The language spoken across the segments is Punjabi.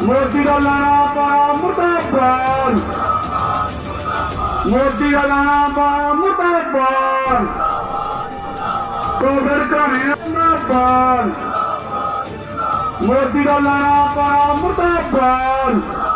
मोदी का लाना पाया मुर्दाबाद, मोदी का लाना पाया मुर्दाबाद, तो फिर करें मुर्दाबाद, मोदी का लाना पाया मुर्दाबाद,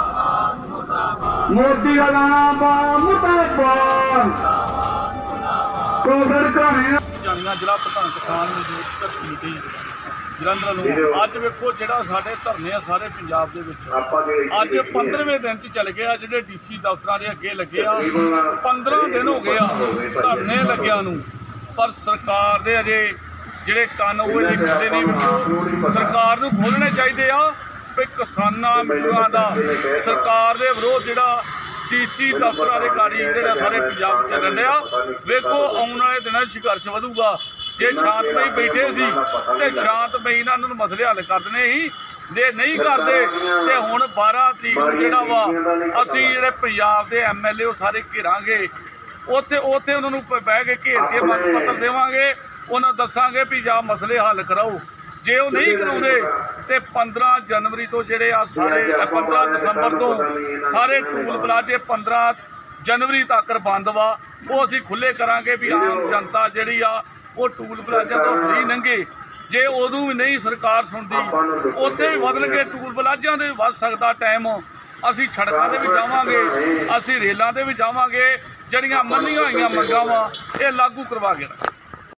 मोदी का लाना पाया मुर्दाबाद, तो फिर करें ਜ਼ਿਲ੍ਹਾ ਪ੍ਰਧਾਨ ਕਿਸਾਨ ਮਜ਼ਦੂਰ ਸੰਘਰਸ਼ ਕਮੇਟੀ ਜਲੰਧਰ ਨੂੰ ਅੱਜ ਵੇਖੋ ਜਿਹੜਾ ਸਾਡੇ ਧਰਨੇ ਆ ਸਾਰੇ ਪੰਜਾਬ ਦੇ ਵਿੱਚ ਅੱਜ 15ਵੇਂ ਦਿਨ 'ਚ ਚੱਲ ਗਿਆ। ਜਿਹੜੇ ਡੀਸੀ ਦਫ਼ਤਰਾਂ ਦੇ ਅੱਗੇ ਲੱਗੇ ਆ 15 ਦਿਨ ਹੋ ਗਏ ਆ ਧਰਨੇ ਲੱਗਿਆਂ ਨੂੰ, ਪਰ ਸਰਕਾਰ ਦੇ ਅਜੇ ਜਿਹੜੇ ਕੰਨ ਉਹ ਨਹੀਂ ਖੁੱਲ੍ਹੇ ਨਹੀਂ। ਵੇਖੋ ਸਰਕਾਰ ਨੂੰ ਖੋਲ੍ਹਣੇ ਚਾਹੀਦੇ ਆ ਵੀ ਕਿਸਾਨਾਂ ਮਜ਼ਦੂਰਾਂ ਦਾ ਸਰਕਾਰ ਦੇ ਵਿਰੋਧ ਜਿਹੜਾ ਡੀਸੀ ਦਫ਼ਤਰਾਂ ਦੇ ਗਾੜੀ ਜਿਹੜਾ ਸਾਰੇ ਪੰਜਾਬ ਚੱਲਣ ਡਿਆ। ਵੇਖੋ ਆਉਣ ਵਾਲੇ ਦਿਨਾਂ 'ਚ ਸੰਘਰਸ਼ ਵਧੂਗਾ। ਜੇ ਸ਼ਾਂਤਮਈ ਬੈਠੇ ਸੀ ਤੇ ਸ਼ਾਂਤਮਈ ਨਾਲ ਉਹਨਾਂ ਨੂੰ ਮਸਲੇ ਹੱਲ ਕਰ ਦੇਣੇ ਸੀ, ਜੇ ਨਹੀਂ ਕਰਦੇ ਤੇ ਹੁਣ 12 ਤਰੀਕ ਨੂੰ ਜਿਹੜਾ ਵਾ ਅਸੀਂ ਜਿਹੜੇ ਪੰਜਾਬ ਦੇ MLA ਉਹ ਸਾਰੇ ਘੇਰਾਂਗੇ। ਉੱਥੇ ਉਹਨਾਂ ਨੂੰ ਬਹਿ ਕੇ ਘੇਰ ਕੇ ਮੰਗ ਪੱਤਰ ਦੇਵਾਂਗੇ, ਉਹਨਾਂ ਦੱਸਾਂਗੇ ਵੀ ਜਾਂ ਮਸਲੇ ਹੱਲ ਕਰਾਓ। ਜੇ ਉਹ ਨਹੀਂ ਕਰਾਉਂਦੇ ਤੇ 15 ਜਨਵਰੀ ਤੋਂ ਜਿਹੜੇ ਆ ਸਾਰੇ 15 ਦਸੰਬਰ ਤੋਂ ਸਾਰੇ ਟੂਲ ਪਲਾਜ਼ੇ 15 ਜਨਵਰੀ ਤੱਕ ਬੰਦ ਵਾ, ਉਹ ਅਸੀਂ ਖੁੱਲ੍ਹੇ ਕਰਾਂਗੇ ਵੀ ਆਮ ਜਨਤਾ ਜਿਹੜੀ ਆ ਉਹ ਟੂਲ ਪਲਾਜ਼ਾ ਤੋਂ ਫਰੀ ਲੰਘੇ। ਜੇ ਉਦੋਂ ਵੀ ਨਹੀਂ ਸਰਕਾਰ ਸੁਣਦੀ ਉੱਥੇ ਵੀ ਬਦਲ ਕੇ ਟੂਲ ਪਲਾਜ਼ਿਆਂ ਦੇ ਵੀ ਵੱਧ ਸਕਦਾ ਟਾਈਮ। ਅਸੀਂ ਸੜਕਾਂ 'ਤੇ ਵੀ ਜਾਵਾਂਗੇ, ਅਸੀਂ ਰੇਲਾਂ 'ਤੇ ਵੀ ਜਾਵਾਂਗੇ। ਜਿਹੜੀਆਂ ਮੰਨੀਆਂ ਹੋਈਆਂ ਮੰਗਾਂ ਵਾ ਇਹ ਲਾਗੂ ਕਰਵਾ ਕੇ